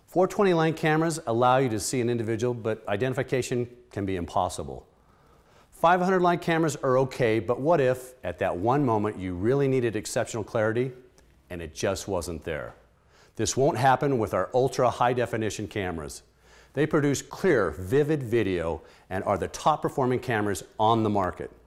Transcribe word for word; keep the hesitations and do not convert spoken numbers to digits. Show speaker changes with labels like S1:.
S1: four twenty length cameras allow you to see an individual, but identification can be impossible. five hundred length cameras are okay, but what if, at that one moment, you really needed exceptional clarity and it just wasn't there? This won't happen with our ultra high definition cameras. They produce clear, vivid video and are the top performing cameras on the market.